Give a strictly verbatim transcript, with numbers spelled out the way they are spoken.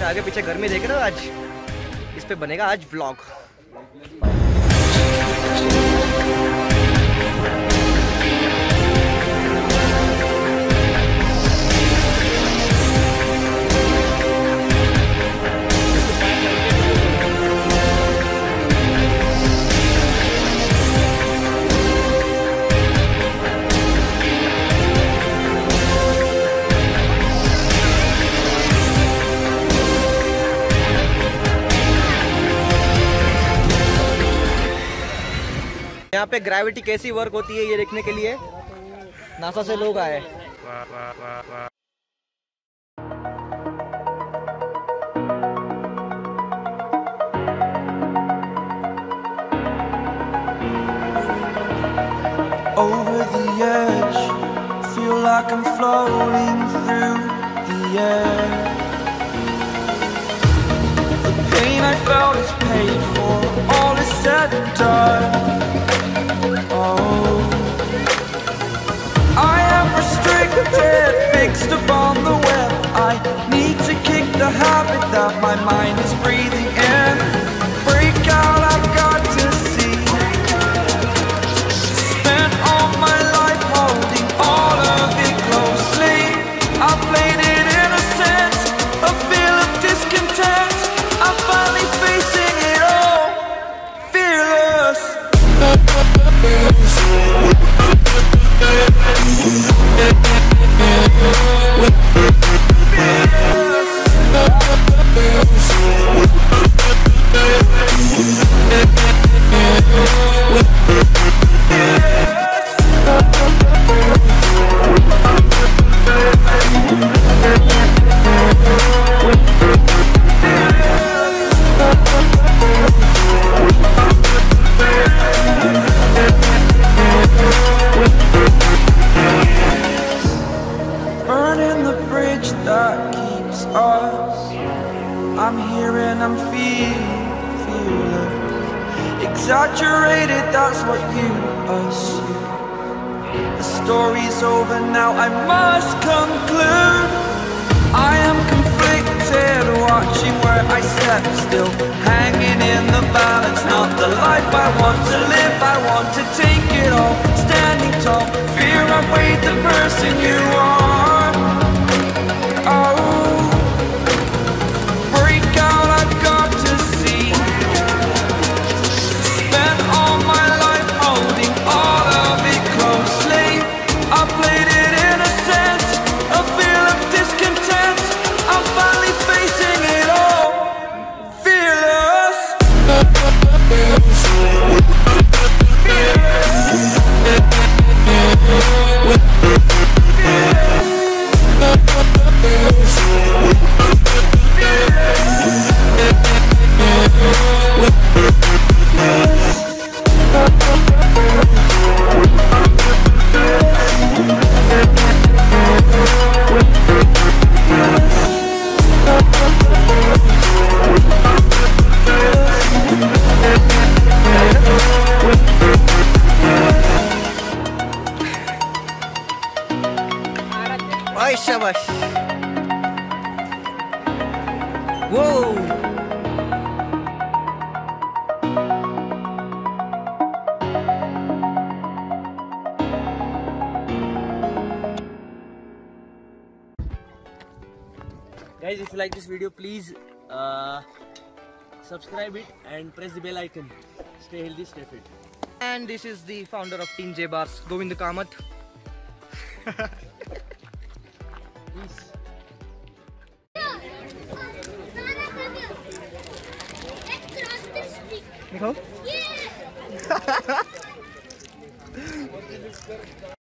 आगे पीछे गर्मी देख रहे हो, आज इस पे बनेगा आज व्लॉग। यहाँ पे ग्रेविटी कैसी वर्क होती है ये देखने के लिए नासा से लोग आए। Over the edge, feel like I'm floating through the air. The pain I felt is paid for, all is said and done. Oh, I am restricted, fixed upon the web. I need to kick the habit that my mind is breathing in. Break out, I've got to see. Spent all my life holding all of it closely. I played it innocent, a feel of discontent. I'm finally facing it all, fearless. Burning the bridge that keeps us. I'm here and I'm feeling, feeling exaggerated, that's what you assume. The story's over now, I must conclude. I am conflicted, watching where I step still, hanging in the balance. Not the life I want to live, I want to take it all. Standing tall, fear I weighed the person you are. Oh, break out, I've got to see. Spent all my life holding all of it closely. I played it innocent, a feel of discontent. I'm finally facing it all, fearless. Ay, shabash. Whoa. Guys, if you like this video, please uh, subscribe it and press the bell icon. Stay healthy, stay fit. And this is the founder of Team J Bars, Govind Kamath. Peace. दिखाओ।